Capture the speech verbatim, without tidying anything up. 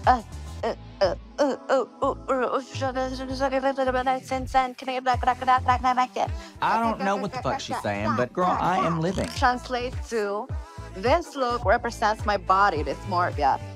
Uh, uh, uh, uh, uh, uh, I don't know what the fuck she's saying, but girl, I am living. Translates to, this look represents my body dysmorphia.